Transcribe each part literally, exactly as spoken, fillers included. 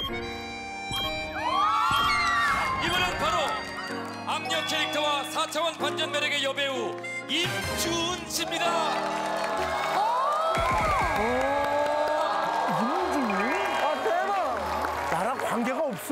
이번엔 바로 악녀 캐릭터와 사 차원 반전 매력의 여배우 임주은 씨입니다. 임주은? 아, 대박! 나랑 관계가 없어.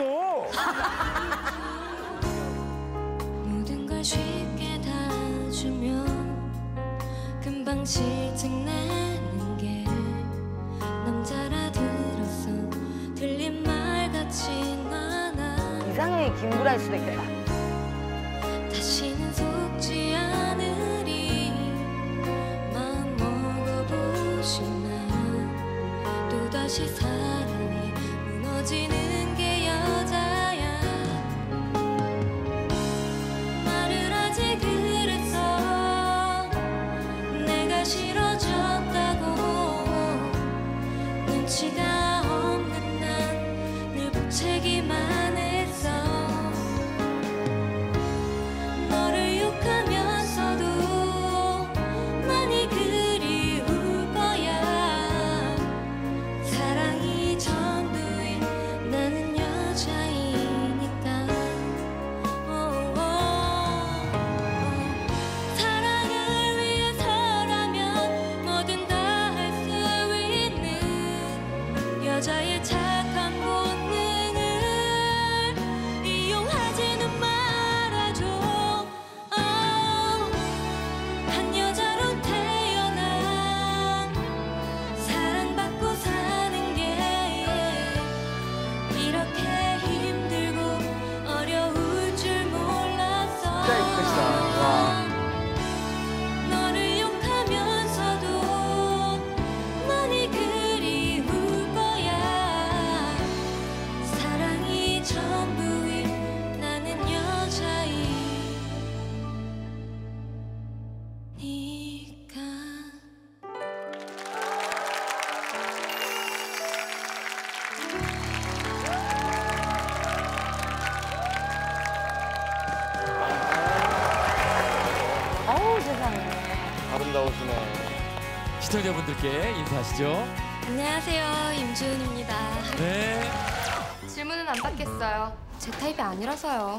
모든 걸 쉽게 다 주면 금방 실증나는 게 남자라 들었어 들린 말 같진 않아. 이상형이 김구라일 수도 있겠다. 다시는 속지 않으리 마음 먹어보지만 또다시 사랑이 무너지는 게 여자야. 말을 하지 그랬어 내가 싫어졌다고. 눈치가 없는 난 늘 보채기만 했어. 너를 욕하면서도 많이 그리울 거야. 사랑이 전부인 나는 여자이니까. 오오. 사랑을 위해서라면 뭐든 다 할 수 있는 여자의 착한 본능을 이용하지는 말아줘. 어, 한 여자로 태어나 사랑받고 사는 게 이렇게 힘들고 어려울 줄 몰랐어. 진짜 이쁘시다. 와. 너를 욕하면서도 많이 그리울 거야. 사랑이 전부인 나는 여자이니까. 어우, 세상에. 아름다우시네. 시청자분들께 인사하시죠. 안녕하세요, 임주은입니다. 네. 질문은 안 받겠어요. 제 타입이 아니라서요.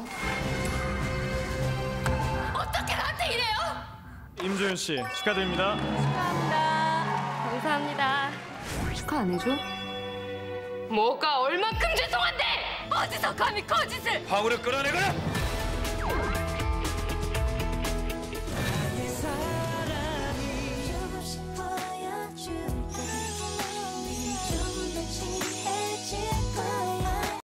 어떻게 나한테 이래요? 임주은 씨 축하드립니다. 축하합니다. 감사합니다. 축하 안 해줘? 뭐가 얼만큼 죄송한데! 어디서 감히 거짓을! 화물을 끌어내거라.